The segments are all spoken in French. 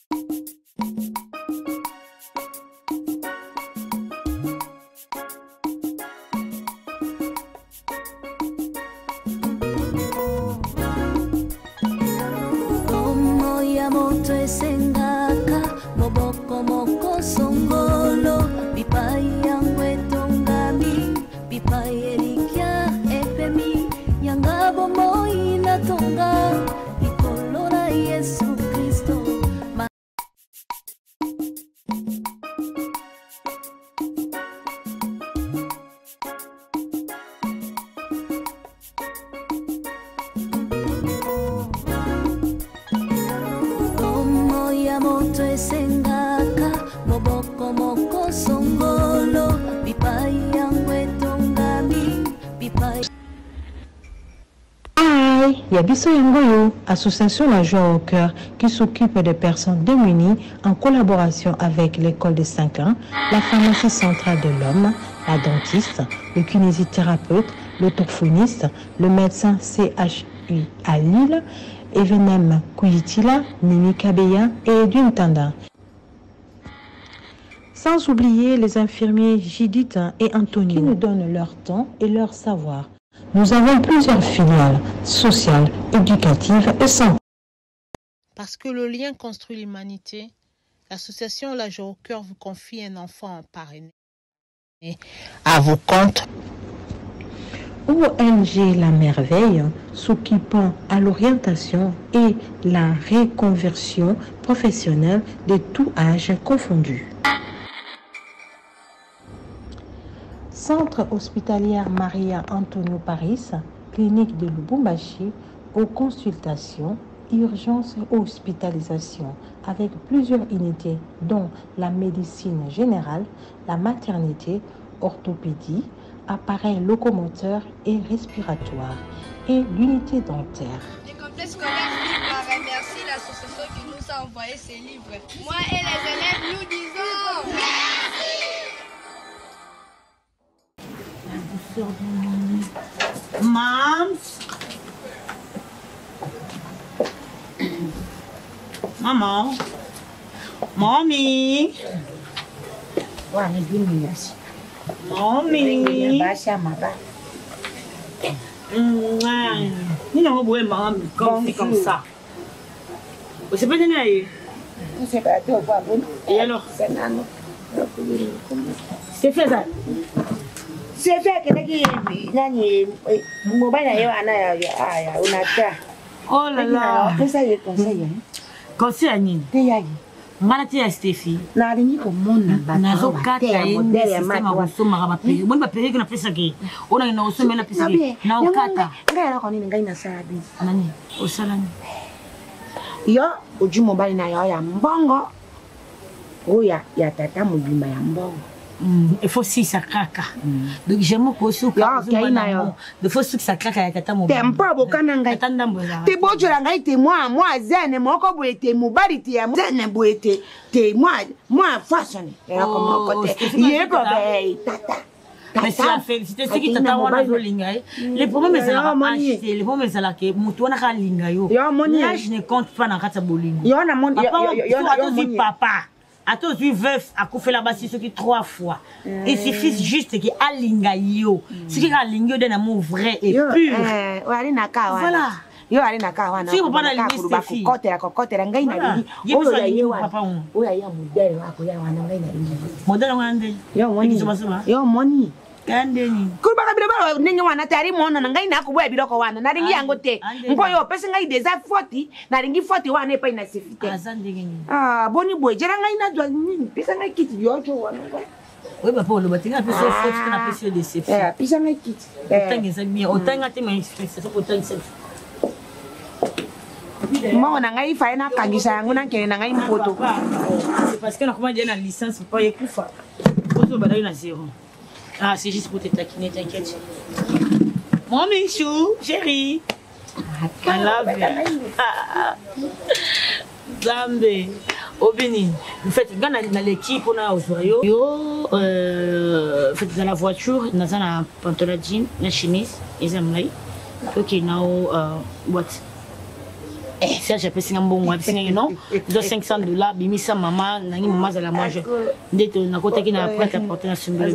Yabiso Yangoyo, association La Joie au cœur qui s'occupe des personnes démunies en collaboration avec l'école de 5 ans, la pharmacie centrale de l'homme, la dentiste, le kinésithérapeute, l'orthophoniste, le médecin CHU à Lille, Evenem Kouitila, Nimi Kabeya et Edwin Tanda. Sans oublier les infirmiers Judith et Anthony qui nous donnent leur temps et leur savoir. Nous avons plusieurs filiales sociales, éducatives et santé. Parce que le lien construit l'humanité, l'association La Joie au cœur vous confie un enfant parrainé à vos comptes. ONG La Merveille, s'occupant à l'orientation et la reconversion professionnelle de tout âge confondu. Centre hospitalier Maria Antonio Paris, clinique de Lubumbashi, aux consultations, urgences et hospitalisation, avec plusieurs unités dont la médecine générale, la maternité, orthopédie, appareils locomoteurs et respiratoires, et l'unité dentaire. Le complexe scolaire remercie l'association qui nous a envoyé ces livres. Moi et les élèves, nous disons merci. Maman, mommy, mommy. Ni non vous maman comme ça. Vous savez pas tenir. C'est pas toi quoi bon. Et alors c'est fait ça. C'est fait que nani mobile nayo ana ya unata. Oh là là. Pesa ye conseil. Conseil nini? Teyagi. Ngala tia Steffi. Na alingi komona bata. Nazo kata modele ya mama kusoma kama pili. Mbona bapeleke na pesa ke? Ona ina usome na pesa ke. Na ukata. Ngala kwa nini ngai na salabi? Nani? Osalani. Yo uju mobile nayo ya mbongo. Oya ya tata mobimba ya mbongo. Il faut aussi ça craque. Donc j'aime que ce soit il faut que ça craque à tata mo. Tempo bokana ngai. Tata mboza. Te bojola ngai te moi zene moko boete mobali te ya zene boete te moi façon. Et comme côté. Yé ko be tata. Mais c'est la félicité c'est qui tata wana zo lingai. Les problèmes c'est la acheter, les problèmes c'est la que mutu wana ka linga yo. Là je ne compte pas na kata bolingo. Yo na mon yo papa. A tous vu veuf a fait là-bas c'est ce qui 3 fois. Il suffit juste que alinga yo. Ce qui alinga yo d'un amour vrai et pur. Voilà. Yo ali na kawana. Si vous pas dans l'université. Kokotera ngai na lingi. Oyo ya yewa. Oyo ya modèle wako ya wana ngai na lingi. Modèle wana ndeli. Yo moni. Yo moni. Kandeni. Kuba kabila ba ningi wana tari mona ngai na kubwa biloko wana. Na lingi yango te. Mpo yo pesa ngai déjà 40 na lingi 40 wana epa ina sefite. Azandengeni. Ah boni boy jera ngai na dwa nini pesa ngai kiti yo cho wana. Oui papa le batinga pesa 40 na pesa de sefite. Pesa ngai kiti. Otanga bien. Otanga te mais c'est ça otanga ça. Moi, on a eu fait un kangisa yangu na kene na ngai mpoto. C'est parce que on a commencé une licence pour y kufa. Pour balayer na zéro. Ah, c'est juste pour te taquiner, t'inquiète. Mon Michou, chérie. I love you. Zambe. Obini. Vous faites dans l'équipe on a au joyau. Yo faites dans la voiture, dans un pantalon jean, la chemise, ils aiment là. OK, now what? Serge a payé un bon mois, non? Ils ont $500, bimisa maman, nangi maman à la manger. Dès que na côté qui n'a pas apporté na chemise.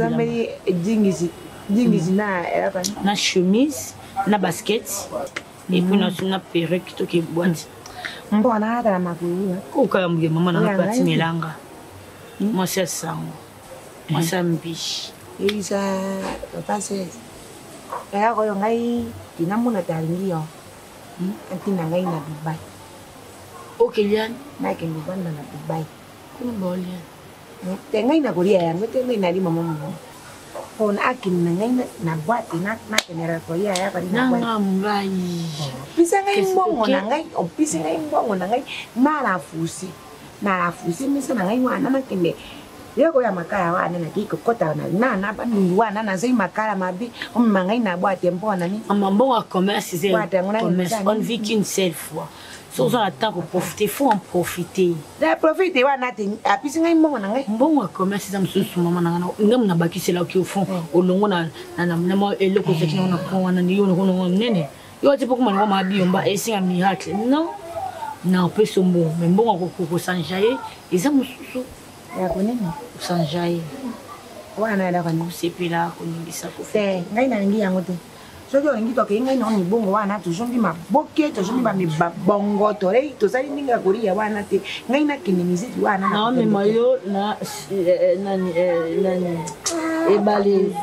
Na chemise, na basket, et puis na perruque tout qui boîte. Bon, on a la magouille. Au cas où maman n'a pas de milanga. Moi c'est ça. Moi c'est un biche. Et ça, papa c'est. Et alors on a eu, il n'a pas de lien. Antina ngai na Dubai. Ok Lian, na ke Dubai na Dubai. Kuna bolian. Te ngai na Korea ya, te ngai na di mama mama. On akin na ngai na boîte na ke na Korea ya bari na boîte. Na ngai. Pisa ngai mbongo na ngai, o pisa ngai mbongo na ngai na la fusi. Na la fusi misa na ngai wana na kende. Yoko ya makala wana na kiko kota na ba wana na zai makala mabi o mangai na boîte mbona ni. Bon à commerce, c'est commerce. On vit qu'une seule fois. Si on a le temps pour profiter, il faut en profiter. La profiter wana te apisi ngai mbongo na ngai. Bon à commerce, c'est ça maman na ngam na baki c'est là qui au fond au longo na mo eloko te kina na ko wana ni yo no nene. Yo te poko mwana ma biomba et c'est un miracle. Non. Na peut son bon, mais bon ko sanjaye, ils ont mususu. Ya konene sanjaye. Wana la kanu sepela ko ningisa ko. Te ngai na ngi yango te. So yo ngi to ke ngai no ni bongo wana to jombi maboke to jombi ba mi bongo to rei to sali ninga Korea wana te ngai na kinimizi wana na me mayo na nani ebale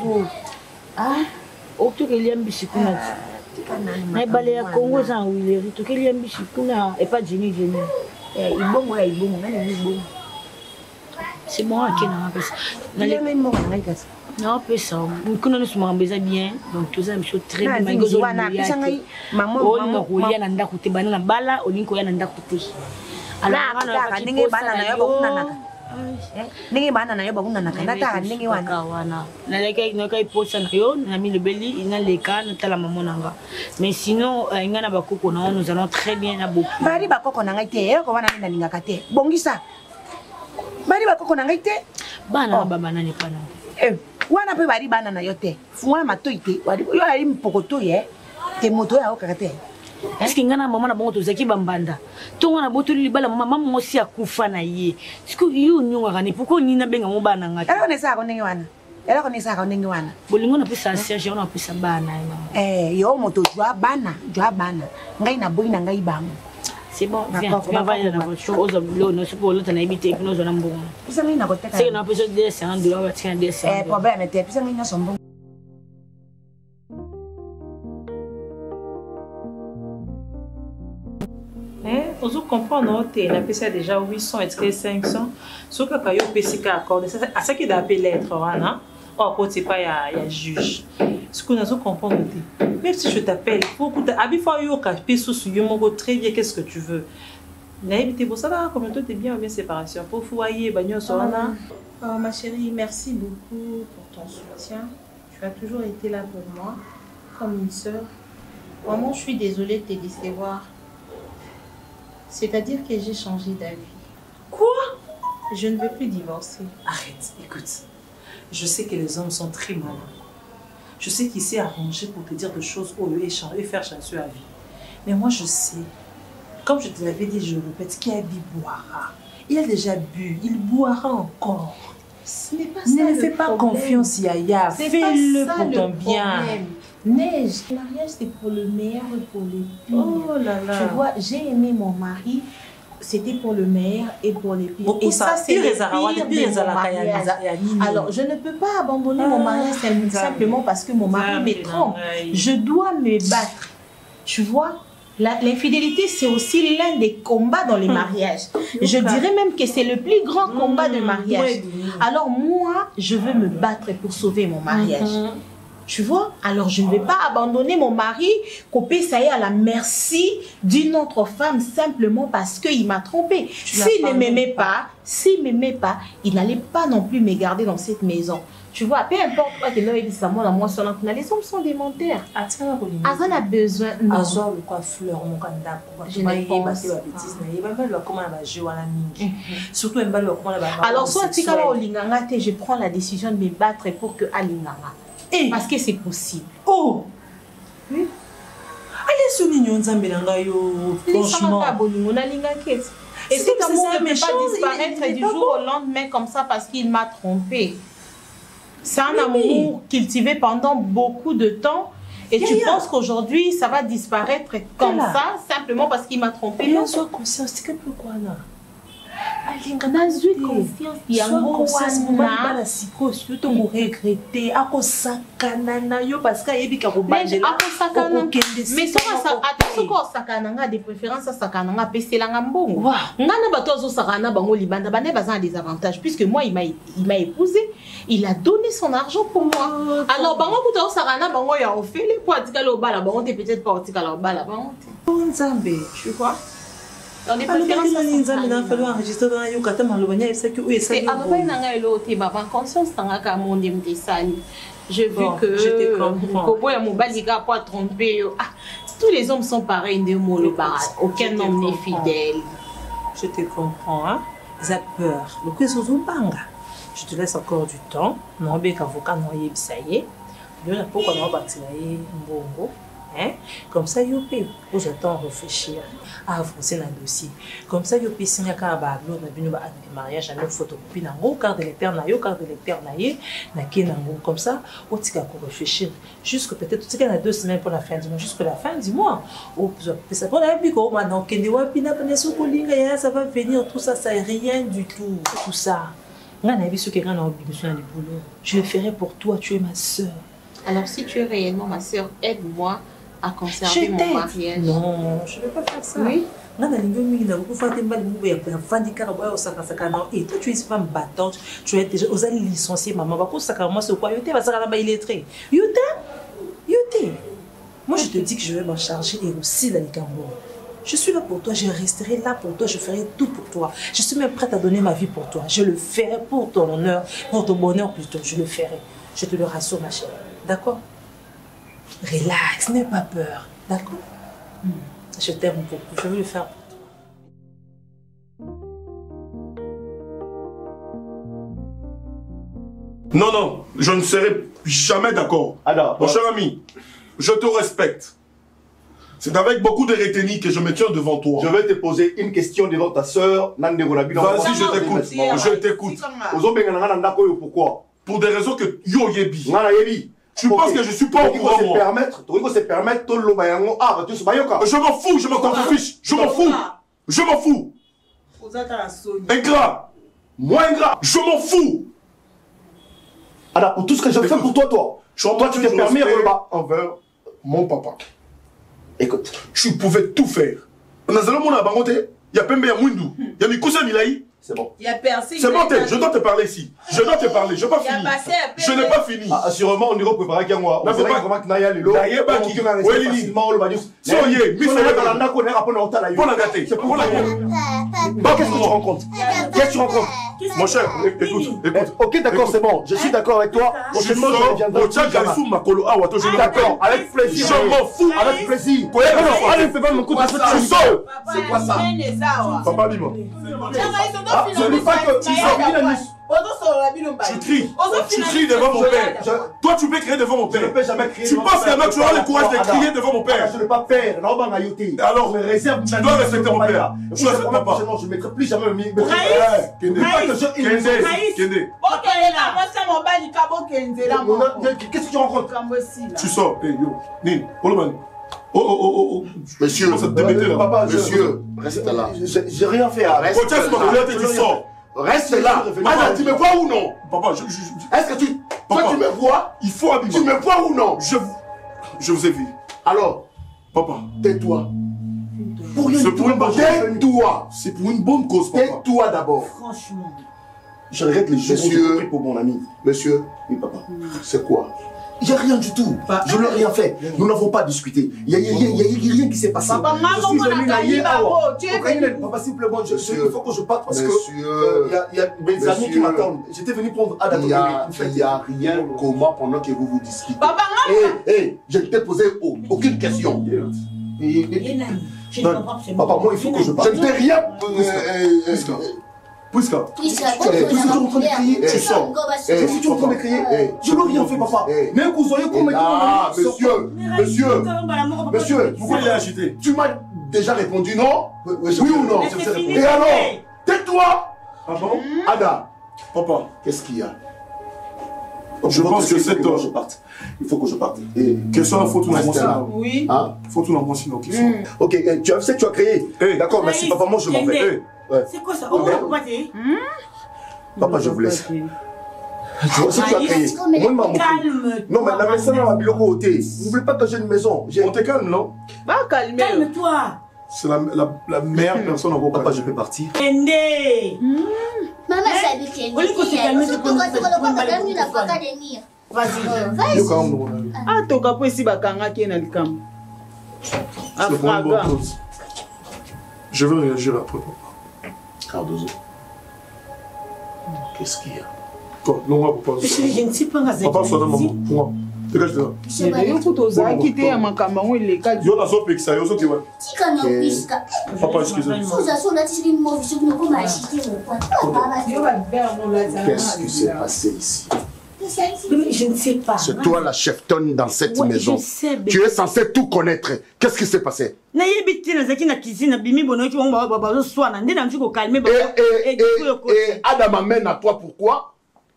oto ke liambi sikuna na ebale ya Congo za wileri to ke liambi sikuna e pas jini ibongo ya ibongo nani ibongo. C'est bon, ok, non, parce que non, peu ça. Nous nous sommes bien, donc tout ça, je suis très bien. Maman, on a nda kote banana bala, olinko ya nda kote. Alors, ninge banana yo bakuna ninge banana yo bakuna nata ninge wana. Na leka iposa na yo, na mi le beli, ina leka na tala maman nanga. Mais sinon, ingana bakoko na nous allons très bien na beaucoup. Bari bakoko na ngai te, ko wana na ninga kate. Bongisa. Bari bakoko na ngai te bana bana ni pana wana pe bari bana na yo te fuwa matoite wadi yo ali mpokoto ye te moto ya okakate est-ce que ngana mama na bongo to zaki bambanda to ngana botuli libala mama mosi akufa na ye est-ce que yo nyonga kani pourquoi nyina benga mo bana ngati ela konesa ko ndenge wana ela konesa ko ndenge wana bolingo na pesa Serge on a pesa bana yo moto jwa bana ngai na boyi na ngai bango. C'est bon, viens, on va aller dans la voiture, aux hommes, c'est pour l'autre, on a habité, nous on a un bon. C'est qu'on a besoin de descendre, on va tirer un descendre. Problème, puis ça, nous sommes bons. Vous comprenez, on a payé déjà 800 et 500. Ce que vous payez accordé, c'est ça qui doit payer l'être, non? Ou à côté pas il y a juge. Ce que nous comprenons, même si je t'appelle, faut que tu aies très bien, qu'est-ce que tu veux. Ça va, comme toi, tu es bien ou bien séparation. Pour foyer, ma chérie, merci beaucoup pour ton soutien. Tu as toujours été là pour moi, comme une sœur. Vraiment, je suis désolée de te décevoir. C'est-à-dire que j'ai changé d'avis. Quoi? Je ne veux plus divorcer. Arrête, écoute. Je sais que les hommes sont très malins. Je sais qu'il s'est arrangé pour te dire des choses au lieu et faire changer la vie. Mais moi, je sais, comme je te l'avais dit, je le répète, qu'il a bu boira. Il a déjà bu, il boira encore. Ce n'est pas ça. Ne fais pas confiance, Yaya. Fais-le pour ton bien. Neige, le mariage, c'est pour le meilleur et pour le pire. Oh là là. Tu vois, j'ai aimé mon mari. C'était pour le meilleur et pour les pires. Et ça, c'est le pire de mon mariage. Alors, je ne peux pas abandonner mon mariage simplement parce que mon mari me trompe. Je dois me battre. Tu vois, l'infidélité, c'est aussi l'un des combats dans les mariages. Je dirais même que c'est le plus grand combat de mariage. Alors, moi, je veux me battre pour sauver mon mariage. Tu vois, alors je ne vais pas abandonner mon mari, couper ça y est à la merci d'une autre femme simplement parce qu'il m'a trompée. S'il ne m'aimait pas, il n'allait pas non plus me garder dans cette maison. Tu vois, peu importe quoi que l'homme dit ça, moi, les hommes sont des menteurs. Azan a besoin. Azan, le quoi fleur, mon candidat. Je ne pense pas. Alors, soit tu je prends la décision de me battre pour que Alinganga. Parce que c'est possible. Oh! Oui. ce mignon Nzambelanga yo franchement. Et cet amour ne peut pas disparaître du jour au lendemain comme ça parce qu'il m'a trompé. C'est un amour cultivé pendant beaucoup de temps. Et tu penses qu'aujourd'hui, ça va disparaître comme ça, simplement parce qu'il m'a trompé. Non, sois conscient, c'est que pourquoi là? Conscience, il y a un mot parce que des préférences des avantages puisque moi il m'a épousé, il a donné son argent pour moi. Alors tu vois. Dans les préférences, j'ai vu que tous les hommes sont pareils, aucun homme n'est fidèle. Je te comprends, hein? Ils ont peur. Je te laisse encore du temps. Non, mais quand vous avez ça y est, pourquoi on va bâtir un hein? Comme ça, vous pouvez réfléchir à avancer dans le dossier. Comme ça, vous pouvez signer un mariage à notre photocopie, dans le carte de lecteur, comme ça, vous pouvez réfléchir. Jusque peut-être 2 semaines pour la fin du mois, jusqu'à la fin du mois. Ça va venir, tout ça, ça n'est rien du tout. Tout ça. Je le ferai pour toi, tu es ma soeur. Alors, si tu es réellement ma soeur, aide-moi à conserver mon mariage. Non, je ne vais pas faire ça. Oui. Et toi, tu es une femme battante, tu es déjà aux alliés licenciés, maman. Moi, je te dis que je vais m'en charger et aussi dans les Cameroun. Je suis là pour toi, je resterai là pour toi, je ferai tout pour toi. Je suis même prête à donner ma vie pour toi. Je le ferai pour ton honneur, pour ton bonheur plutôt. Je le ferai. Je te le rassure, ma chérie. D'accord? Relax, n'aie pas peur. D'accord? Je t'aime beaucoup. Je veux le faire pour toi. Non, non, je ne serai jamais d'accord. Mon cher ami, je te respecte. C'est avec beaucoup de retenue que je me tiens devant toi. Je vais te poser une question devant ta soeur. Vas-y, je t'écoute. Je t'écoute. Pourquoi? Pour des raisons que yo yebi. Tu penses que je suis pas au courant, moi? Je m'en fous, je m'en fiche. Je m'en fous. Je m'en fous. Ingrat. Moi ingrat. Je m'en fous. Alors, pour tout ce que je fais pour toi, toi tu t'es permis envers mon papa. Écoute. Tu pouvais tout faire. Il y a Pembe, il y a Mwindu, il y a Mikoussa Milaï. C'est bon. Il y a personne. C'est bon, je dois te parler ici. Je dois te parler. Je n'ai pas fini. Je n'ai pas fini. Assurément, on ira préparer qu'un mois. Non, c'est pas vraiment que Naya Lilo. D'ailleurs, Baki. Oui, Lili. Soyez, mais c'est pas la pour la gâter. C'est pour la gâter. Qu'est-ce que tu rencontres? Qu'est-ce que tu rencontres? Mon cher, écoute. Ok, d'accord, c'est bon. Je suis d'accord avec toi. Prochainement, je viendrai. D'accord, avec plaisir. Je m'en fous. Avec plaisir. Allez, fais pas mon coup de feu. Tu sors. C'est quoi ça? Papa, dis-moi. Ce n'est pas que tu cries devant mon père. Toi, tu peux crier devant mon père. Je ne peux jamais crier. Tu penses que tu auras le courage de crier devant mon père? Je ne vais pas faire. Alors, tu dois respecter mon père. Je ne mettrai plus jamais le mien. Qu'est-ce que tu rencontres? Tu sors. Nine, Monsieur, papa, monsieur, reste là. J'ai rien fait. Tu sors. Reste là. Madame, tu me vois ou non? Papa, est-ce que tu me vois? Il faut habiller. Tu me vois ou non? Je vous ai vu. Alors, papa, tais-toi. C'est pour une bonne cause. Tais-toi. C'est pour une bonne cause, papa. Tais-toi d'abord. Franchement. Je regrette les jours où j'ai pris pour mon ami. Monsieur, oui papa, c'est quoi? Il n'y a rien du tout. Je n'ai rien fait. Nous n'avons pas discuté. Il n'y a rien qui s'est passé. Papa, je suis venu là hier. Papa, s'il vous plaît, il faut que je parte parce que il y a mes amis qui m'attendent. J'étais venu prendre Ada. Il n'y a rien comment pendant que vous discutez. Papa, je ne t'ai posé aucune question. Papa, moi, il faut que je parte. Je ne t'ai rien. Puisque tu es en train de crier, tu sors. Je suis en train de crier. Je n'ai rien fait, papa. Mais vous voyez comment... Ah, monsieur, pourquoi il est agité? Tu m'as déjà répondu non? Oui ou non? Et alors, tais-toi. Ah bon? Ada, papa, qu'est-ce qu'il y a? Je pense que c'est toi. Il faut que je parte. Question, il faut tout l'enfoncer. Oui. Il faut tout l'enfoncer. Ok, tu as fait, tu as créé. D'accord, merci papa, moi je m'en vais. C'est quoi ça? Papa, je vous laisse. Tu vois, si tu as créé. Calme. Non, mais la maison là, le côté. N'oublie pas que j'ai une maison. On te calme, non? Bah, calme-toi. C'est la meilleure personne en gros. Papa, je peux partir. Kende. Maman, ça veut dire vas-y. Ah, toka po ici bakanga qui est dans le camp. Je veux réagir après. Cardozo. Qu'est-ce qu'il y a? Toi, non, moi, papa. Je ne sais pas. Papa, sois dans maman. Pour moi. Dégage de là. Papa, excusez-moi. Qu'est-ce qui s'est passé ici? Je ne sais pas. C'est toi la cheftonne dans cette maison. Tu es censé tout connaître. Qu'est-ce qui s'est passé? Et Adam amène à toi pourquoi?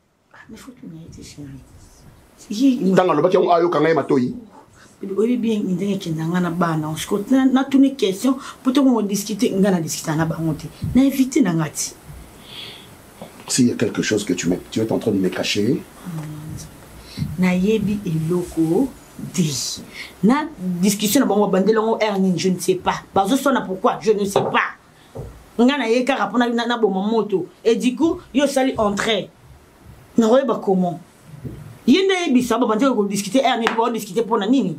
Dans le bâtiment, ayo kanga matoyi. Oui bien, il dit que dans la bana, on se compte na toutes les questions pour tout monde discuter, on va discuter na bangote. Na éviter na ngati. S'il y a quelque chose que tu es en train de me cacher. Na yebi eloko di. Na discussion na bango bandelongo erning, je ne sais pas. Parce que ça na pourquoi, je ne sais pas. Ngana yeka rapona na bo moto et du coup, yo sali entrer. Na roba comment? Il y a des gens qui vont discuter et ils vont discuter pour nini.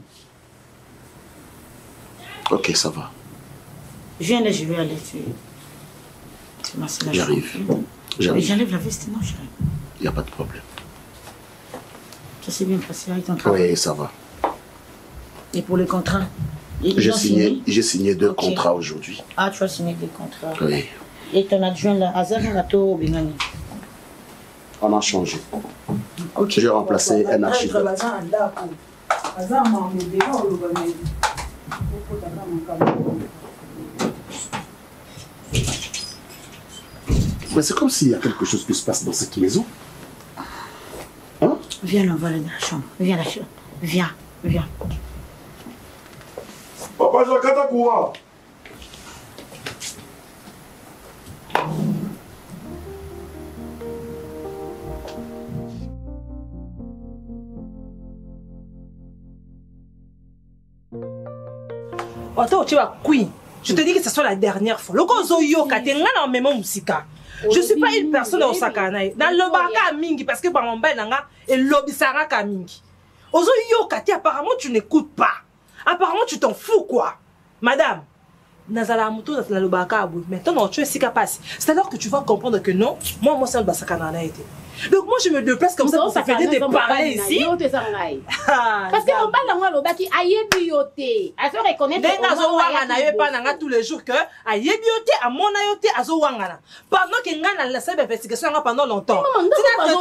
Ok, ça va. Je viens là, je vais aller. J'arrive. J'enlève la veste, non, j'arrive. Il n'y a pas de problème. Ça s'est bien passé avec ton travail? Oui, ça va. Et pour les contrats? J'ai signé 2 contrats aujourd'hui. Ah, tu as signé 2 contrats? Oui. Et ton adjoint là, Azar Rato Bengani? On a changé. Okay. J'ai remplacé un architecte. Mais c'est comme s'il y a quelque chose qui se passe dans cette maison. Hein? Viens, on va aller dans la chambre. Viens, la chambre. Viens, viens. Papa, je vais Katakoura. Je te dis que ce soit la dernière fois. Je ne suis pas une personne au Sakana. Dans le baka mingi, parce que par mon bain, et l'obisara mingi. Ozo yokati, apparemment tu n'écoutes pas. Apparemment tu t'en fous quoi. Madame, Nazala Muto, Nazala le baka, maintenant tu es si capable. C'est alors que tu vas comprendre que non, moi c'est un basakana été. Donc moi je me déplace comme ça pour te faire de parler ici. Parce que mon bal dans le baki ayebioté. À se reconnaître. Nazo wangana yo pas nanga tous les jours que ayebioté à mon ayoté azo wangana. Pendant que ngana la sebe investigation pendant longtemps. Nazo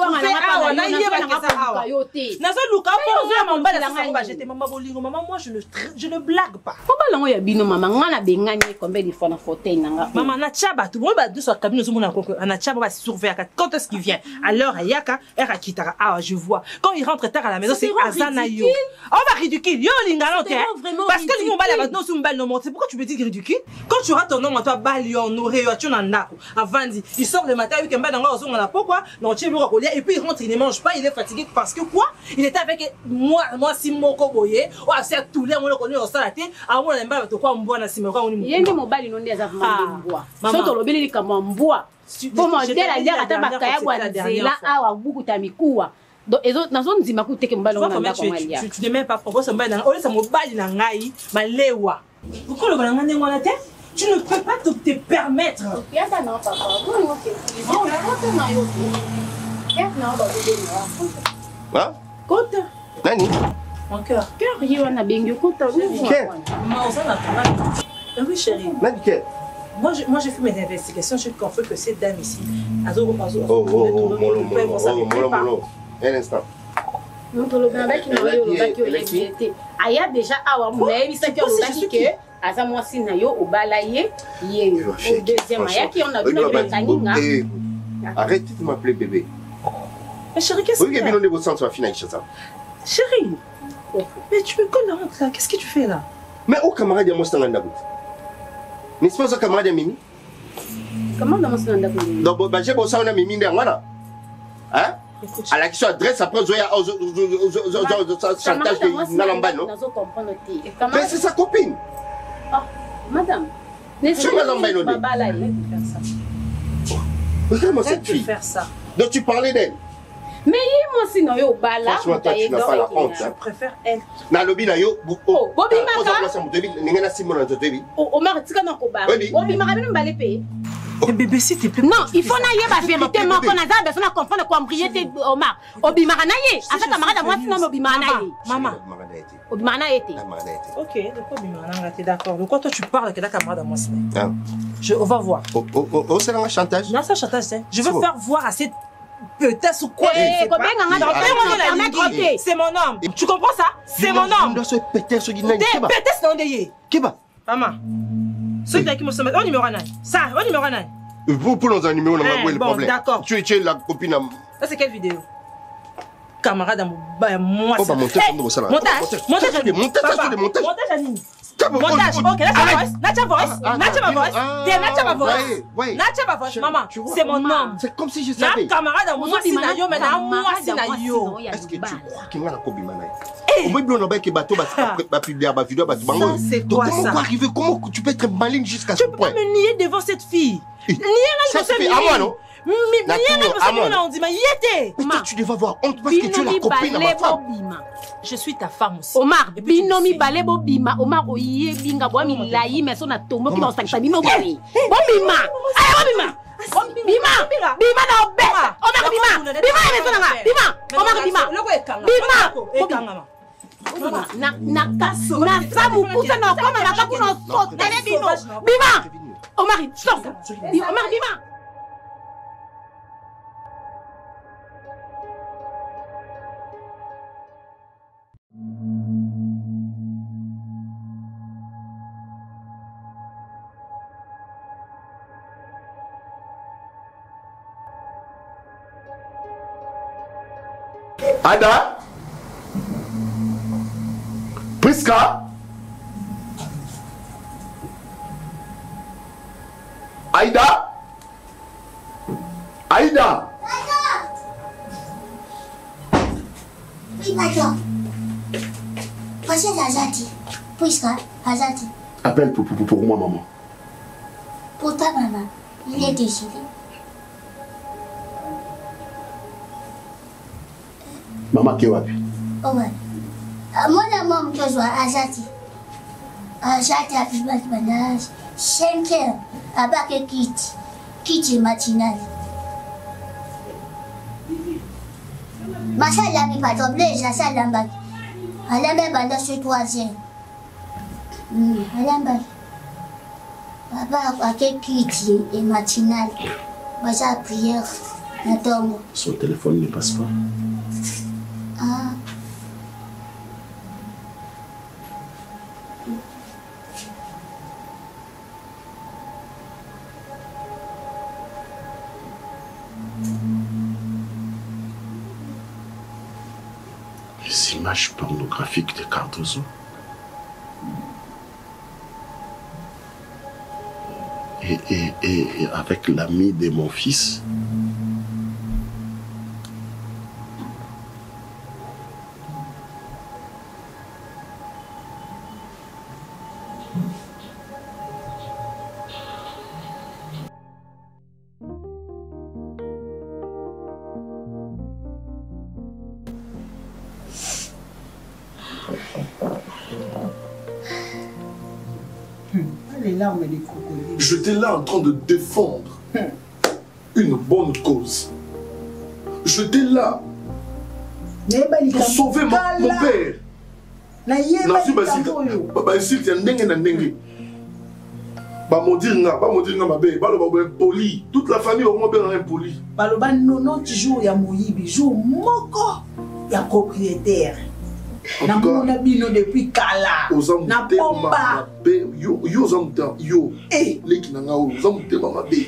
luka pour mon bal dans j'étais maman bolingo maman moi je ne blague pas. Comment lango ya bino maman ngana bengani combien de fois na fauteuil nanga. Maman na chaba tout le monde va de sur cabine zo mona ko na chaba va surveiller quand est-ce qu'il vient. Alors Ayaka, Erakitara, ah je vois. Quand il rentre tard à la maison, c'est Azanayo. On va ridicule, yo lingalote. Parce que l'union bal maintenant sous bal no monte. Pourquoi tu me dis ridicule? Quand tu rates ton nom à toi bal yo nouré yo tu n'as avant dit, il sort le matin avec un bal dans la zone pourquoi? Non, tu es et puis il rentre, il ne mange pas, il est fatigué parce que quoi? Il était avec moi si mon koboye, ou à faire tous les mots qu'on est au salaté, à moi on bal to quoi on boit na sima quoi on y a des mobile non des avants bois. Surtout le bel comme bois. Bon modèle à dire à tabaka là awa buku tamikuwa donc les autres nazo nzima ku teke mbalo nganda kwa malia tu ne même pas propose mbalo na ole sa mobali na ngai malewa pourquoi le balanga ndenge wana te tu ne peux pas te permettre ya ça non papa bon OK bon la route na yo ya na ba de hein côte nani mon cœur yo na bengi côte maman on s'en a oui chérie nani ke Moi, j'ai fait mes investigations, j'ai compris que cette dame ici. Molo. Un instant. Aya déjà awa mounaï ça que on a dit que asa moi si na yo au balayer yé au deuxième aya qui on a vu dans le taninga. Arrête de m'appeler bébé. Mais chérie, qu'est-ce que tu fais? Chérie, mais tu me connais là, qu'est-ce que tu fais là? Mais au camarade de moi c'est un ndabout. N'est-ce pas au camarade de Mimi? Comment dans moi c'est un ndabout? Donc bah j'ai bossé on a Mimi ndangwana. Hein? À la question adresse après Zoya chantage de Nalambano. Mais c'est sa copine. Madame. Tu m'as l'emballé. Regarde-moi cette fille. Donc tu parlais d'elle. Mais moi sinon yo bala. Franchement toi tu n'as pas la honte. Je préfère elle. Na lobi na yo. Bobi Maka. Omar tika na ko ba. Bobi Maka bino mbale pe. Bébé, s'il te plaît. Non, il faut naïe la vérité. Moi, qu'on a besoin de comprendre quoi embryer Omar. Obimara naïe. En fait, camarade, moi, sinon, Obimara naïe. Maman. Obimara été. Ok, de quoi Obimara t'es d'accord. De quoi toi tu parles avec ta camarade à moi, sinon? On va voir. Oh, c'est un chantage. Non, c'est un chantage, c'est. Je veux faire voir à cette peut-être ou quoi. C'est mon homme. Tu comprends ça? C'est mon homme. Péter ce guinéen. Péter ce nom de yé. Kéba. Maman. Celui qui me semble. Au numéro 9. Ça, au numéro 9. Vous, pour nous un numéro, on a le problème. D'accord. Tu es la copine. Ça, c'est quelle vidéo? Camarade à moi. On va monter sur ça là. Montage. Montage à Nini. Montage. Ok, Nacha voice. Maman, c'est mon nom. C'est comme si je savais. Camarade à moi, c'est Nayo, mais moi, c'est Nayo. Est-ce que tu crois qu'il y a un copine? C'est quoi ça? Comment tu peux être maligne jusqu'à ce point? Tu peux pas me nier devant cette fille. Ça se fait à moi, non? Mais tu devais avoir honte parce que tu es la copine de ma femme. Je suis ta femme aussi. Omar, binomi balebo bima. Omar oye binga boa mi layi mais son atomo qui va s'accepter bino boni. Bima. Bima na obesa. Omar bima. Bima mais son nga. Bima. Omar bima. Na samu pousse na koma na ka kuno sotele bino. Bima. Omar stop. Omar bima. Ada? Priska? Aïda? Aïda? Oui, patron. Voici Azati. Priska, Azati. Appelle pour moi, maman. Pour ta maman, il est décédé. Maman qui est wapi? Oh ouais. Moi, la maman que je vois, Azati. Azati a pu battre pendant 5 heures. Avec que Kitty matinale. Ma salle n'a pas tombé, la salle n'a pas. Elle a même pendant ce 3e. Elle a même. Papa a fait Kitty et matinale. Moi, j'ai prière. Son téléphone ne passe pas. Ah. Les images pornographiques de Cardozo. Et avec l'ami de mon fils. J'étais là en train de défendre une bonne cause. J'étais là pour sauver mon père. Pas maudire ma belle, poli. Toute la famille au moins bien impoli. Baloba non tu joues ya moyibi, joue moko ya propriétaire. Na mona bino depuis kala. Na pomba. Yo zamta yo. Leki na nga o zamta ma belle.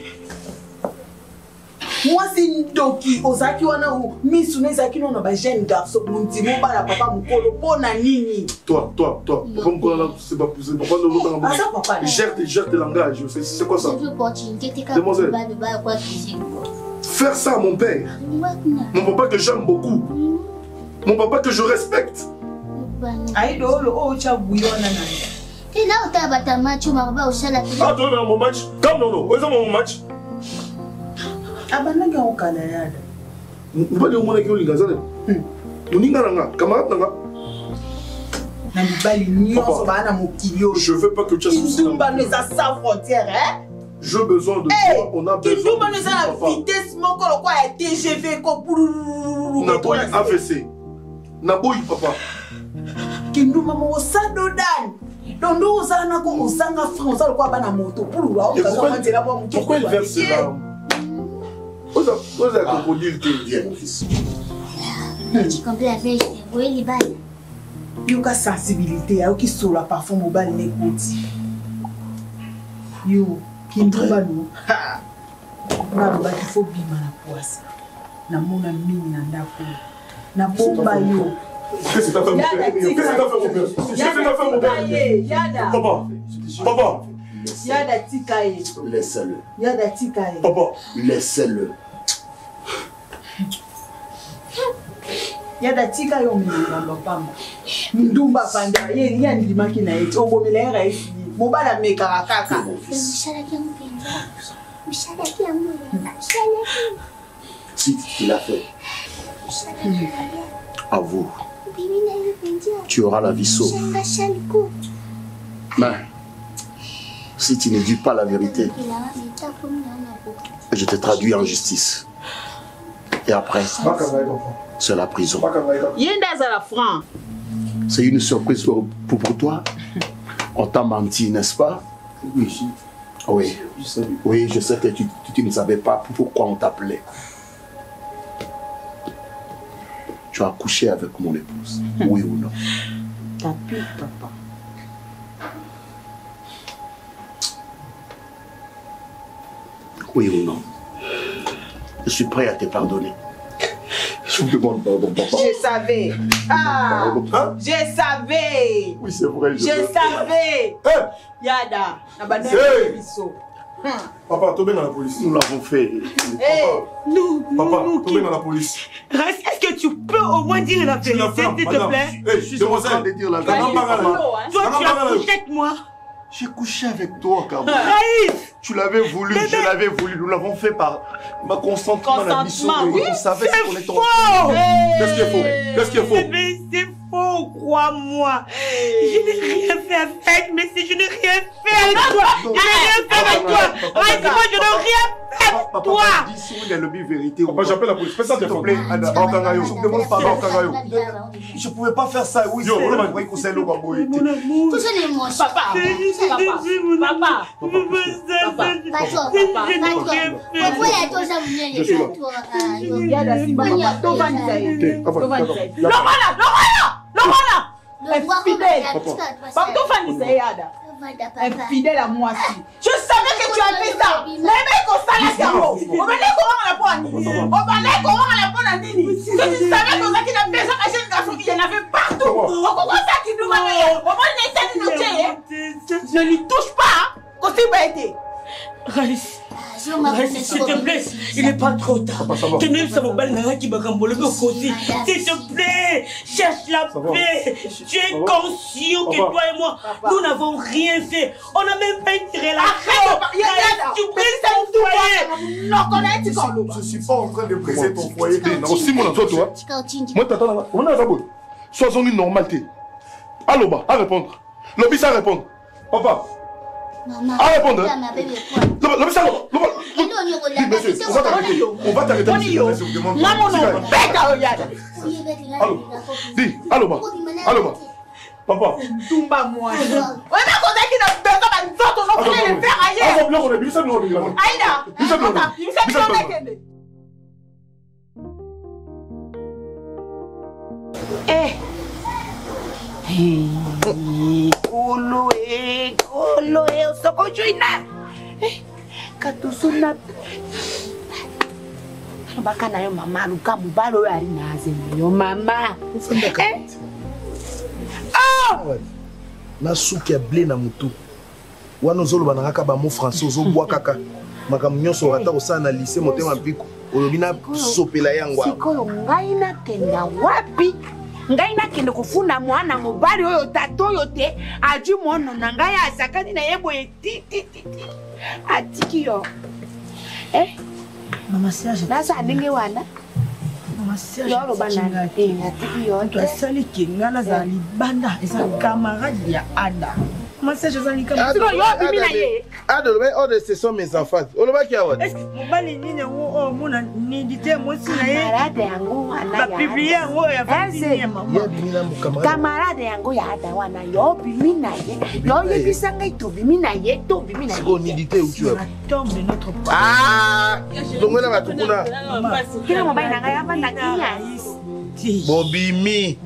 Moi c'est ndoki ozaki wana o misu na ezaki no ba jeune garçon muntimo bala papa mukolo pona nini. Toi papa mukolo c'est pas possible papa no lotanga. Gère tes langages, c'est quoi ça? Demoiselle. Faire ça à mon père. Mon papa que j'aime beaucoup. Mon papa que je respecte. Aïdo o cha buyona na. Et là on t'a battu match ma baba au chala. Ah toi mon match. Comme non. Où est mon match? Abananga okala yada. Mbali omona ki olinga zale. Moninga nanga, camarade nanga. Na mbali nyonso bana mokilio. Je veux pas que tu associes. Kindumba ne sa sans frontière hein. J'ai besoin de toi, on a besoin. Kindumba ne sa la vitesse moko lokwa ya TGV ko pululu. Naboyi AVC. Naboyi papa. Kindumba mo sadodan. Dondo osana ko osanga France lokwa bana moto pululu. Pourquoi il verse là? Vous avez crocodile qui vient, mon fils. Tu comprends avec oui, les balles. Il y a sensibilité, il y a sur la parfum mobile n'écoute. Yo, qui nous va nous. Na ba il faut bima na poisse. Na mona mini na ndako. Na bomba yo. Qu'est-ce que t'as fait mon père? Qu'est-ce que t'as fait mon père? Qu'est-ce que t'as fait mon père? Yada. Papa. Yada tikaye. Laisse-le. Yada tikaye. Papa. Laisse-le. Yada tika yo mnamba pamba. Ndumba panda ye ndimaki na yetu obomela era esi. Mobala meka kaka. Si il a fait. À vous. Tu auras la vie sauve. Mais si tu ne dis pas la vérité, je te traduis en justice. Et après, c'est la prison. C'est une surprise pour toi. On t'a menti, n'est-ce pas? Oui. Oui. Oui, je sais que tu ne savais pas pourquoi on t'appelait. Tu as couché avec mon épouse, oui ou non? T'as pu, papa. Oui ou non? Je suis prêt à te pardonner. Je vous demande pardon, papa. Je savais. Ah, hein? Je savais. Oui, c'est vrai. Je savais. Hey! Yada. Hey! Papa, tombez dans la police. Nous l'avons fait. Papa, tombez dans la police. Est-ce que tu peux au moins dire la vérité, s'il te plaît? Je suis en train de dire la vérité. Toi, tu as couché avec moi. J'ai couché avec toi, Cabo. Raïf! Tu l'avais voulu, je l'avais voulu. Nous l'avons fait par ma consentement. Oui, on savait ce qu'on était en train. Qu'est-ce qui est faux? Qu'est-ce qui est faux? C'est faux, crois-moi. Je n'ai rien fait avec, mais si je n'ai rien fait avec toi. Je n'ai rien fait avec toi. Raïf, moi, je n'ai rien fait avec toi. Dis si il y a le vérité. Papa, j'appelle la police. Fais ça, s'il te plaît. Je demande pardon, Kangayo. Je ne pouvais pas faire ça. Oui, c'est vrai que c'est le baboy. Tout ça, les moches. Papa. Fidèle à moi aussi. Je savais que tu as fait ça. Mais qu'on s'allait à moi. On va aller comment la poigne. On va aller comment la poigne. Tu savais qu'on a qu'il a besoin d'un jeune garçon qui en avait partout. On comprend ça qui nous va aller. On va laisser nous tuer. Ne lui touche pas. Qu'est-ce qu'il va être? Raïs, s'il te plaît, il n'est pas trop tard. Tu n'aimes pas mon qui m'a cambolé le côté. S'il te plaît, cherche la paix. Tu es conscient que toi et moi, nous n'avons rien fait. On n'a même pas tiré la tête. Tu brises ton foyer. Je ne suis pas en train de briser ton foyer. Non, si mon toi, moi, t'attends là. On a d'abord. Sois en une normalité. Allô, bah, à répondre. L'obis à répondre. Papa. À répondre. On va t'arrêter. Allô. Dis, allô, bah. Allô, bah. Papa. Tumba moi. Ouais, mais quand est-ce qu'il a besoin d'un autre, on va le faire ailleurs. Aïda. Kolo, soko juina. Katusuna. Bakana yo mama luka mubalo yo ari naze yo mama. Na souki ya blé na mutu. Wana ozoloba na kaka ba mo français ozobwa kaka. Makambo nyonso ata kosala na lycée motema mpiko. Olobi na sopela yango. Sikoyo ngai nakenda wapi? Ngai nakende kufuna mwana mobali oyo tato oyo te aju mono na ngai asakani na yebo etiti atiki yo. Mama Serge, nasa ndenge wana. Mama Serge, yo robana atiki yo. Tu asali kingala za libanda, eza camarade ya Ada. Mama Serge za likama. Siko yo bimina ye. Ada lobe ordre ce sont mes enfants. Oloba ki awa. Est-ce que mobali nini ngo mona nidite mosi na ye? Camarade yango wana ya. Ba publier ngo ya fatini mama. Ya bimina mu camarade. Camarade yango ya Ada wana yo bimina ye. Yo yebisanga ito bimina ye, to bimina ye. Siko nidite utu ya. Tombe notre part. Ah! Longona batukuna. Kila mobali na ngai avanda kinya. Bobimi.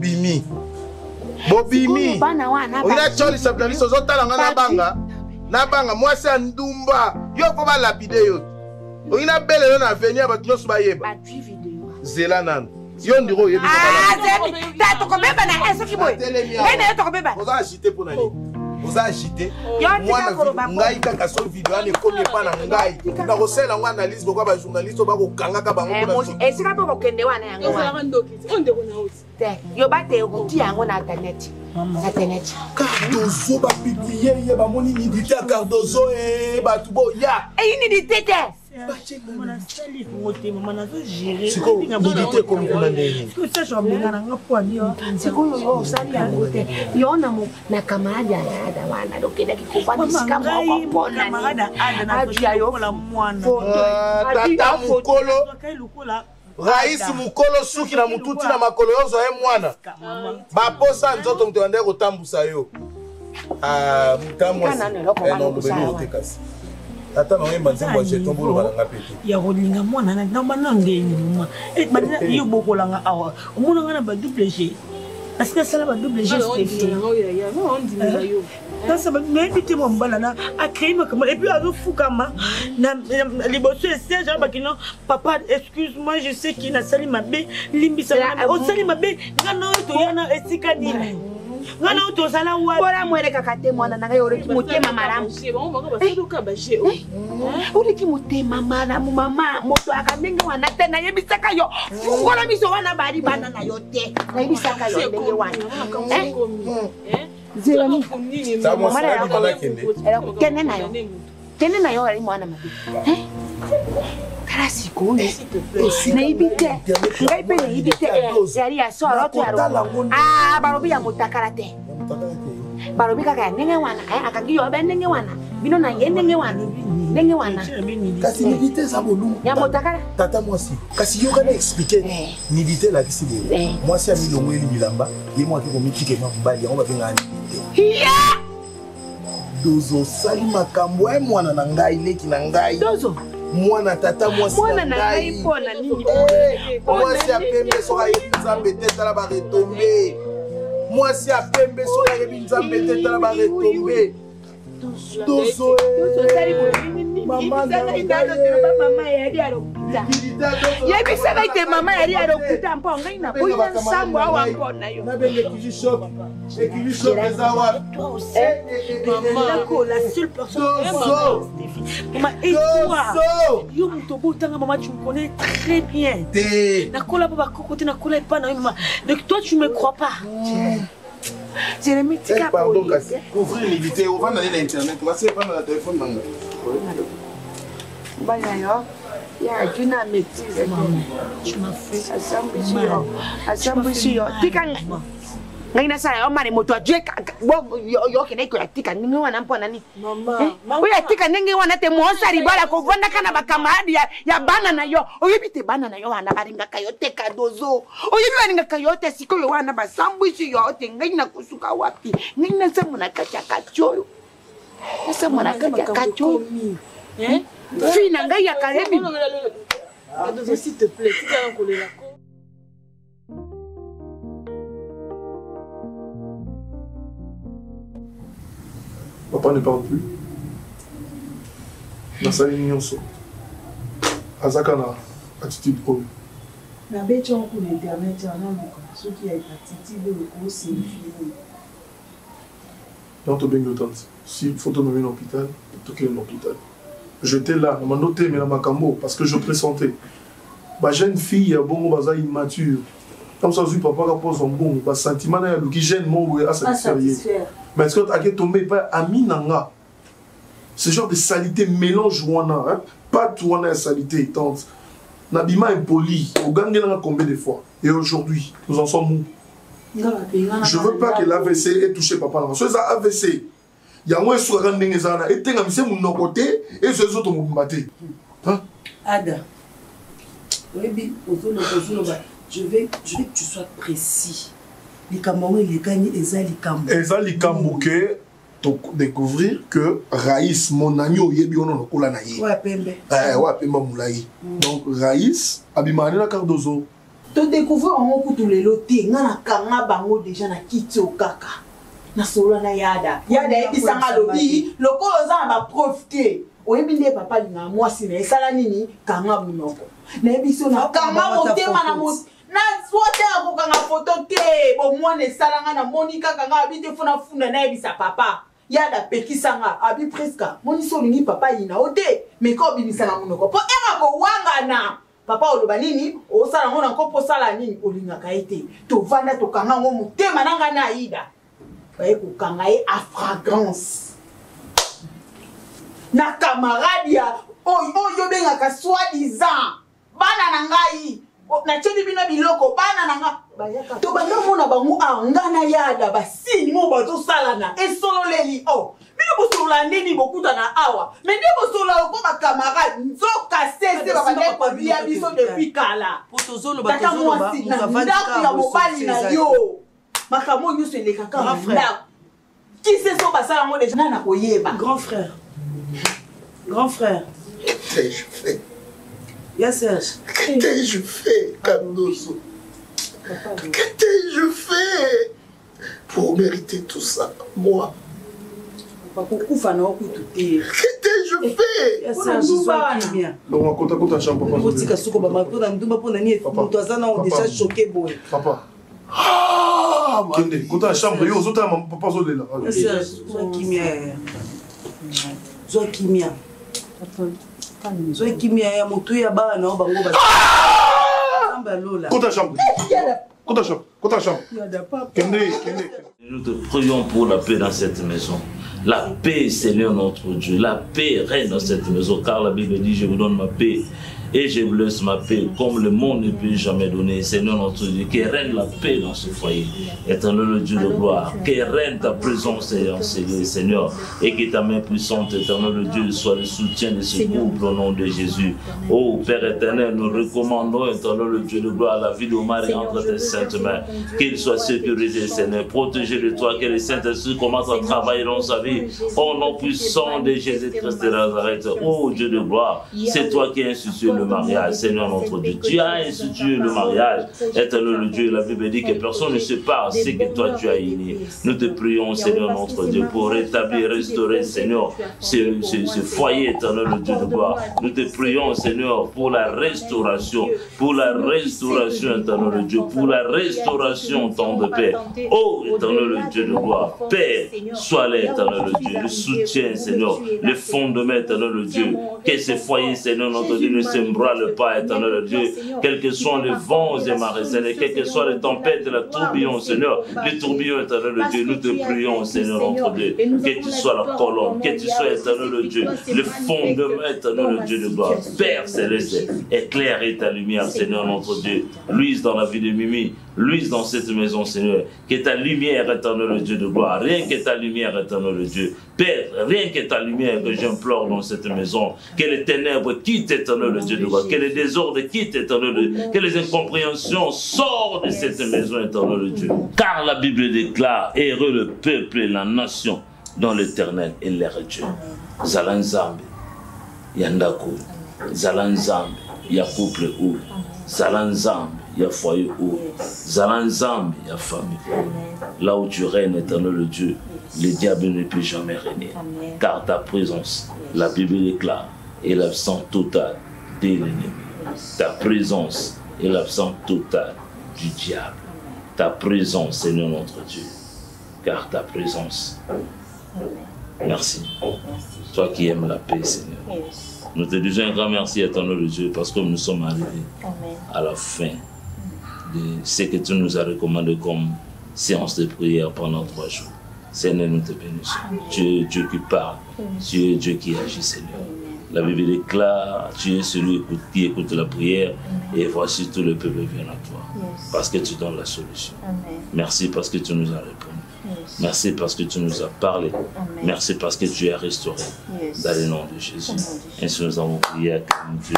Bana wana. Oina choli sabdaliso zotala nga na banga mwasi ya ndumba. Yo fo ba lapide yo. Oina bele yo na venir ba nyonso ba yeba. Zela nanu. Yo ndiro yebi. Zemi. Ta to kobeba na eso kiboy. Ene yo to kobeba. Oza agité pour nani. Oza agité. Moi ngai kaka so video ane komi pa na ngai. Na kosela ngo analyse boko ba journaliste ba ko kanga ka bango na. Esika po kokende wana yango. Ezala ndoki. Onde kona uti. Yo bate okuti yango na internet. Internet. Cardozo ba publier ye ba moni nidité Cardozo ba tubo ya. Nidité te. Mama sali ngote mama na gérer. Siko nidité comme kuna ndeni. Siko sasa wabengana ngapo ndio. Siko yo sali ngote. Yo na camarade ya Ada wana dokenda kikupandisha kama kwa pona. Camarade Ada na kola mwana. Tata mukolo. Rais mukolo suki na mututi na makolo yozo mwana. Baposa nzoto mtu ande kotambusa yo. Mutamwa. Tata na wemba nzembo jeton bolo balanga pete. Ya rolinga mwana na banangeni mama. Badina yo bokolanga awa. Omona ngana ba double G. Asika sala ba double G Stéphie. On dit yo. Ça va m'inviter mon balana à créer ma caméra et puis à nous fukama na les bosses c'est genre bakino papa excuse-moi je sais qu'il a sali ma bé limbisa o sali ma bé ngana to yana esika dina ngana to sala wa bora mwere kakate mwana na yo reki mutema maramu ureki mutema maramu mama moto akanenge wana tena yebisaka yo fungola miso wana bari bana na yo te na yebisaka yo ndenge wana Zero ni. Kene na yo ali mwana mabi. Karasi ko ni. Na ibite. Ngai pe na ibite. Yari aso roto yaro. Barobi ya mutakarate. Barobi kaka nenge wana. Akagi yo be nenge wana. Bino na ye nenge wana. Nenge wana. Kasi nidité za bolu. Ya mutakara. Tata mwasi. Kasi yo kana expliquer. Nidité la kisi bo. Mwasi ya milongo eli bilamba. Ye mwa kiko mitike mambali. On va venga Iya! Dozo sali makambo mwana na ngai leki na ngai. Dozo. Mwana tata mwasi na ngai. Mwana na ngai pona nini? Mwasi ya pembe soka yebi nzambe te tala ba retombe. Mwasi ya pembe soka yebi nzambe te tala ba retombe. Dozo. Sali bo. Mama mama yari arokuta. Yebisaka ite mama yari arokuta mpo ngai na boya nsambo awa mpona yo. Na benge kiji shop. Ekili shop ezawa. Maman, la seule personne Stéphie. Maman, et toi, yo mutobo tanga maman, tu me connais très bien. Nakola baba kokote nakola pas na maman. Donc toi tu me crois pas. Jérémy, pardon, ouvrir l'idée, on va aller sur internet, on va se prendre la téléphone manga. Ya juna maîtrise maman. Tu m'as fait assemble sur. Tika Ngaina sala omane moto ajue yo kene ko yatika ningi wana mpona ni. Mama. Oyo yatika ningi wana te mosa ribala ko vonda kana bakamadi ya banana yo. Oyo bite banana yo wana baringa kayote kadozo. Oyo baringa kayote siko yo wana basambushi yo te ngaina kusuka wapi. Ngaina semuna kacha kacho. Semuna kacha kacho. Fina ngai ya karebi. Kadozo s'il te plaît, tu vas encoller la co. Papa ne parle plus. Nasali nyonso. Azaka na attitude oyo. Na becho on ku internet ya non ko soki ya attitude ko signifie. Donc to bengo tant. Si photo me à l'hôpital, to que l'hôpital. J'étais là, on m'a noté mais na makambo parce que je pressentais. Ma jeune fille a bon baza immature. Comme ça, papa rapport son bon, bas sentiment na qui gêne mon à satisfaire. Mais est-ce que tu as tombé pas ami nanga? Ce genre de salité mélange wana, hein? Pas tout wana salité tante. Nabima impoli, au gang n'a combien de fois? Et aujourd'hui, nous en sommes où? Je veux pas que l'AVC ait touché papa. Ce ça AVC. Il y a moins sur un ndengezana et tenga mise mon côté et ce autres m'ont battu. Hein? Ada. Oui, je veux que tu sois précis. Les Camerounais, les gagnent, Ezali Kambuke, découvrir que Raïs, mon agneau, yebi on a kola naïe. Ouais, pembe. Ouais, pembe moulaï. Donc Raïs, abimane la Cardozo. Tu découvres en haut tous les lotés, n'a kanga bango déjà na kitio kaka. Na solo na yada. Yada ebisanga lobi, lokolo za ba profiter. Oyebinde papa linga mwasi na esala nini kanga munoko. Na ebiso na kanga motema na mot. Na sote akokanga photo te bo mwana esalanga na monika kanga abite funa funa na ebisa papa yada pekisanga abi presque moniso lingi papa ina ote mais ko bimisa na munoko po era ko wanga na papa oloba nini osala ngona ko posala nini olinga kaite to vanda to kanga ngo mutema nanga na ida baye ko kanga e a fragrance na camarade ya oyo benga ka soi-disant bana na ngai na chedi bina biloko bana nanga bayaka to bana mona bangu angana yada basini mo bazo salana esololeli bino bosola ndeni bokuta na awa mais ne bosola ko ba camarade nzoka sese ba bande ko bia biso depuis kala potozolo batozolo ba ukavandika ya mobali na yo makamo nyo se leka ka frère qui c'est so basala mo déjà na koyeba grand frère je fais Yes, qu'est-ce que je fais, Cardozo? Qu'est-ce que je fais pour mériter tout ça, moi? Qu'est-ce que je fais? Papa. Ah, Kende, quand la chambre, yo, zota papa zolé là. Zoe kimia ya mutu ya bana o bango ba samba lola kota chambre Nous te prions pour la paix dans cette maison. La paix, Seigneur notre Dieu, la paix règne dans cette maison, car la Bible dit, je vous donne ma paix et je vous laisse ma paix, comme le monde ne peut jamais donner. Seigneur notre Dieu, que règne la paix dans ce foyer. Éternel le Dieu de gloire, que règne ta présence, Seigneur, et que ta main puissante, éternel le Dieu, soit le soutien de ce couple au nom de Jésus. Oh Père éternel, nous recommandons, éternel le Dieu de gloire, la vie de Marie entre tes saintes mains, qu'il soit sécurisé, Seigneur, protégé de toi, que les Saint-Esprit commencent à travailler dans sa vie, au nom puissant de Jésus-Christ de Nazareth. Oh Dieu de gloire, c'est toi qui as institué le mariage, Seigneur notre Dieu. Tu as institué le mariage, éternel le Dieu. La Bible dit que personne ne sépare ce que toi tu as uni. Nous te prions, Seigneur notre Dieu, pour rétablir, restaurer, Seigneur, ce foyer, éternel le Dieu de gloire. Nous te prions, Seigneur, pour la restauration, éternel le Dieu, pour la restauration, temps de paix. Oh, éternel le Dieu de gloire, Père, sois là, éternel le Dieu, le soutien, Seigneur, le fondement, éternel le Dieu, que ce foyer, Seigneur notre Dieu, ne s'embrale pas, éternel le Dieu, quels que soient les vents et marées, Seigneur, quelles que soient les tempêtes et les tourbillons, Seigneur, les tourbillons, éternel le Dieu, nous te prions, Seigneur notre Dieu, que tu sois la colonne, que tu sois, éternel le Dieu, le fondement, éternel le Dieu de gloire, Père céleste, éclaire ta lumière, Seigneur notre Dieu, luise dans la vie de Mimi, luise dans cette maison, Seigneur. Que ta lumière, éternel Dieu de gloire, rien que ta lumière, éternel Dieu. Père, rien que ta lumière que j'implore dans cette maison. Que les ténèbres quittent, éternel Dieu de gloire. Que les désordres quittent, éternel Dieu. Que les incompréhensions sortent de cette maison, éternel Dieu. Car la Bible déclare, heureux le peuple et la nation dont l'Éternel est leur Dieu. Zalanzambe, Yandako, Zalanzambe, ya couple ou, Zalanzambe, ya foyer ou, Zalanzambe, ya famille. Là où tu règnes, éternel Dieu, le diable ne peut jamais régner. Car ta présence, la Bible déclare, est l'absence totale de l'ennemi. Ta présence est l'absence totale du diable. Ta présence, Seigneur notre Dieu. Car ta présence. Merci. Toi qui aimes la paix, Seigneur. Nous te disons un grand merci, éternel Dieu, parce que nous sommes arrivés à la fin de ce que tu nous as recommandé comme séance de prière pendant 3 jours. Seigneur, nous te bénissons. Tu es Dieu qui parle. Tu es Dieu qui agit, Seigneur. La Bible déclare, tu es celui qui écoute la prière et voici tout le peuple vient à toi. Parce que tu donnes la solution. Merci parce que tu nous as répondu. Merci parce que tu nous as parlé. Merci parce que tu as restauré. Dans le nom de Jésus. Ainsi nous avons prié à Dieu.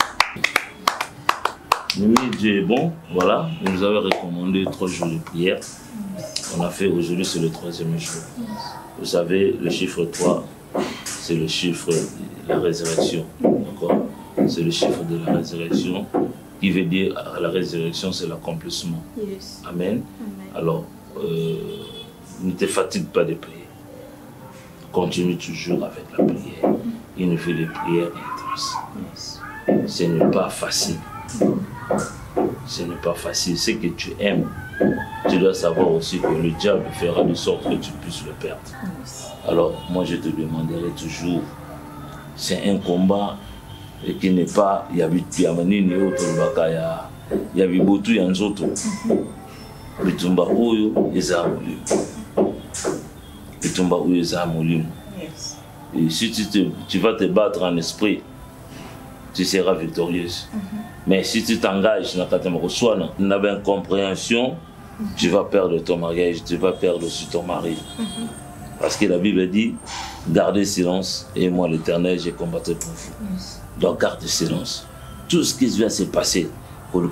Dieu est bon. Voilà. Il nous avait recommandé 3 jours de prière. On a fait aujourd'hui, c'est le 3e jour. Vous savez, le chiffre 3, c'est le chiffre de la résurrection. D'accord? C'est le chiffre de la résurrection qui veut dire la résurrection, c'est l'accomplissement. Amen. Alors, ne te fatigue pas de prier. Continue toujours avec la prière. Il nous fait des prières intenses. Ce n'est pas facile. Ce n'est pas facile. Ce que tu aimes, tu dois savoir aussi que le diable fera de sorte que tu puisses le perdre. Alors, moi, je te demanderai toujours, c'est un combat qui n'est pas, il y a Biamani, il y a Bibotu, il y a Nzoto. Bitumba Oyo, Ezamoli. Bitumba Oyo, Ezamoli. Et si tu vas te battre en esprit, tu seras victorieuse. Mais si tu t'engages dans la incompréhension, tu vas perdre ton mariage, tu vas perdre aussi ton mari. Parce que la Bible dit, gardez silence et moi l'Éternel, j'ai combattu pour vous. Donc gardez silence. Tout ce qui vient se passer, non,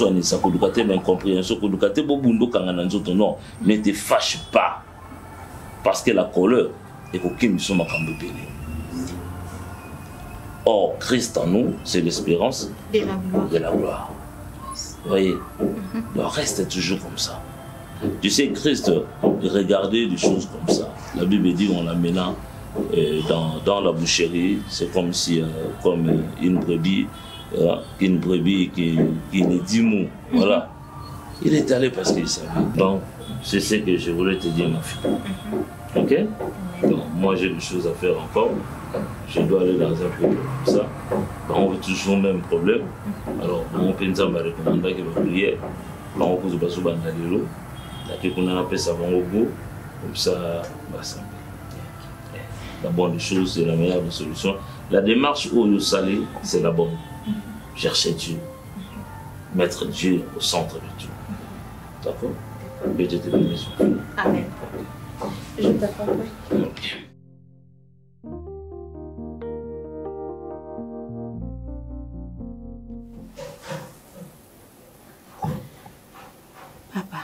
ne te fâche pas. Parce que la colère est pour qui nous sommes à Cambébélé. Or, Christ en nous, c'est l'espérance de la gloire. Vous voyez, donc reste toujours comme ça. Tu sais, Christ regardait des choses comme ça. La Bible dit en l'amenant dans la boucherie, c'est comme si, comme une brebis qui ne dit mot. Voilà. Il est allé parce qu'il savait. Donc, c'est ce que je voulais te dire, ma fille. Ok? Donc, moi, j'ai des choses à faire encore. Je dois aller dans un problème comme ça. Donc, on veut toujours le même problème. Alors, on peut nous recommander qu'il va prier. Là, on peut se passer dans l'eau. On a appelé ça au bout. Comme ça, ça. La bonne chose, c'est la meilleure des solutions. La démarche où nous salez, c'est la bonne. Chercher Dieu. Mettre Dieu au centre de tout. D'accord? Que Dieu te bénisse. Amen. Je t'accompagne. Okay. Papa,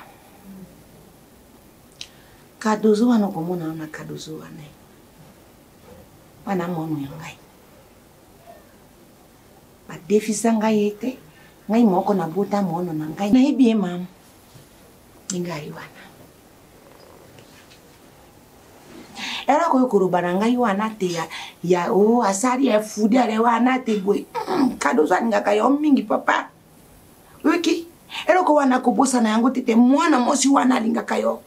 kadozo wana komona na kadozo wana mono yangai. Ba defisa ngai ete ngai moko na bota mono na ngai na ebie mam. Ngai wana. Era ko yokurubana ngai wana te ya o asari ya fudi ale wana te boy. Kadozo anga kayo mingi papa. Wiki era ko wana ko bosa na yango tete mwana mosi wana linga kayo.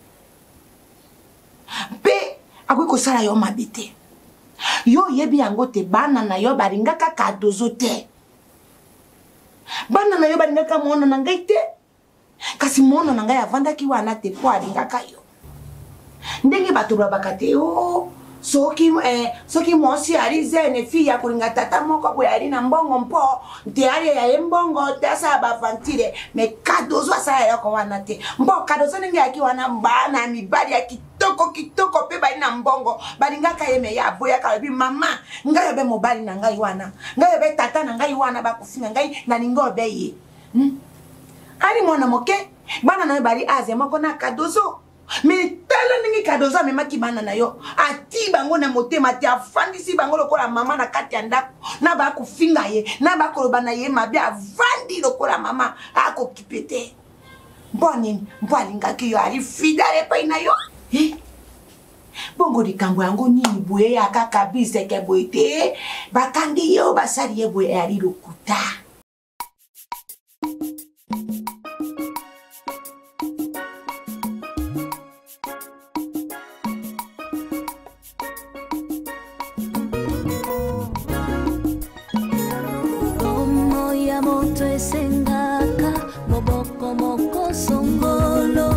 Pe akwiko sala yo mabite. Yo yebi yango te bana na yo baringa ka kadozo te. Bana na yo baringa ka mwana na ngai te. Kasi mwana na ngai avanda ki wana te po aringa kayo. Ndenge bato babakate o soki mwasi ali zene fi ya kulinga tata moko boye ali na mbongo mpo nte ali ya mbongo te asa bavantile me kadozo asa ya ko wana te mbo kadozo ndenge yaki wana mbana mibali ya kitoko pe bali na mbongo balingaka yeme ya boya ka bi mama ngai be mobali na ngai wana ngai be tata na ngai wana bakufinga ngai na ningo be ye ali mwana moke bana na bali aze moko na kadozo me tala ningi kadozo memaki bana na yo ati bango na motema te afandisi bango lokola mama na kati ya ndako na bakufinga ye na bakoloba na ye mabe avandi lokola mama akokipete mboni mbwalingaki yo ali fidale pa ina yo bongo likambo yango nini boye ya kaka biseke boye te bakangi yo basali ye boye ali lokuta Moto esengaka moboko moko songolo